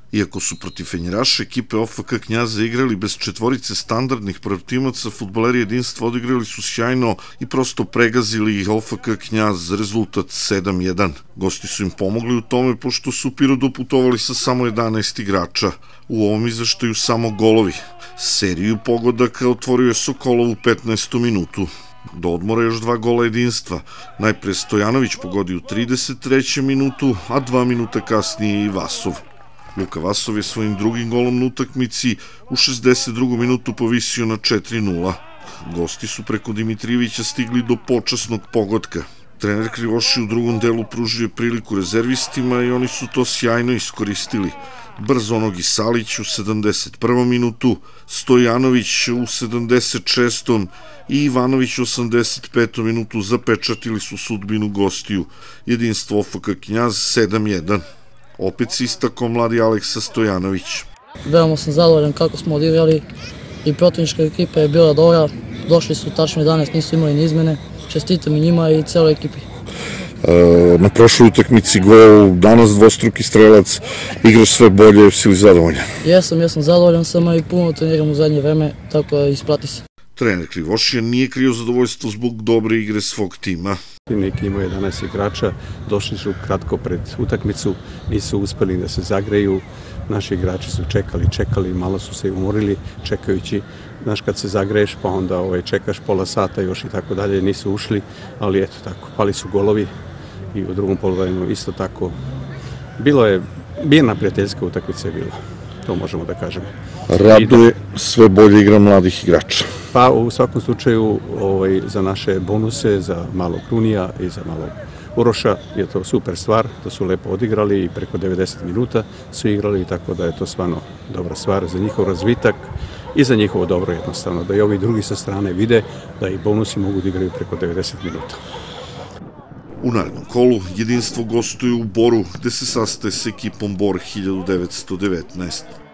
Iako su protiv fenjeraša ekipe OFK Knjaza igrali bez četvorice standardnih protimaca, fudbaleri Jedinstva odigrali su sjajno i prosto pregazili ih OFK Knjaz, rezultat 7:1. Gosti su im pomogli u tome pošto su u Pirot putovali sa samo 11 igrača. U ovom izveštaju samo golovi. Seriju pogodaka otvorio je Sokolov u 15. minutu. Do odmora još 2 gola Jedinstva. Najpre Stojanović pogodio u 33. minutu, a 2 minuta kasnije i Vasov. Luka Vasov je svojim drugim golom na utakmici u 62. minutu povisio na 4:0. Gosti su preko Dimitrijevića stigli do počasnog pogotka. Trener Krivoši u drugom delu pružio priliku rezervistima i oni su to sjajno iskoristili. Brzonogi Salić u 71. minutu, Stojanović u 76. i Ivanović u 85. minutu zapečatili su sudbinu gostiju. Jedinstvo OFK Knjaz 7:1. Opet se istakao mladi Aleksa Stojanović. Veoma sam zadovoljan kako smo odigrali i protivnička ekipa je bila dobra. Došli su tačno 11, nisu imali ni izmene. Čestitam i njima i celoj ekipi. Na prošloj utakmici gol, danas dvostruki strelac, igraš sve bolje, si li zadovoljan? Jesam zadovoljan sam i puno treniram u zadnje vreme, tako da isplati se. Trener Krivošija nije krio zadovoljstvo zbog dobre igre svog tima. Neki imaju 11 igrača, došli su kratko pred utakmicu, nisu uspeli da se zagreju, naši igrači su čekali, malo su se umorili čekajući. Znaš, kad se zagreješ pa onda čekaš pola sata još i tako dalje, nisu ali eto tako, pali su golovi i u drugom poluvremenu isto tako. Mirna prijateljska utakmica je bila, to možemo da kažemo. Raduje sve bolje igra mladih igrača. Pa u svakom slučaju za naše bonuse, za malog Krunija i za malog Uroša je to super stvar, da su lepo odigrali i preko 90 minuta su igrali, tako da je to stvarno dobra stvar za njihov razvitak i za njihovo dobro jednostavno, da i ovi drugi sa strane vide da i bonusi mogu da igraju preko 90 minuta. U narednom kolu Jedinstvo gostuje u Boru, gde se sastaje s ekipom Bor 1919.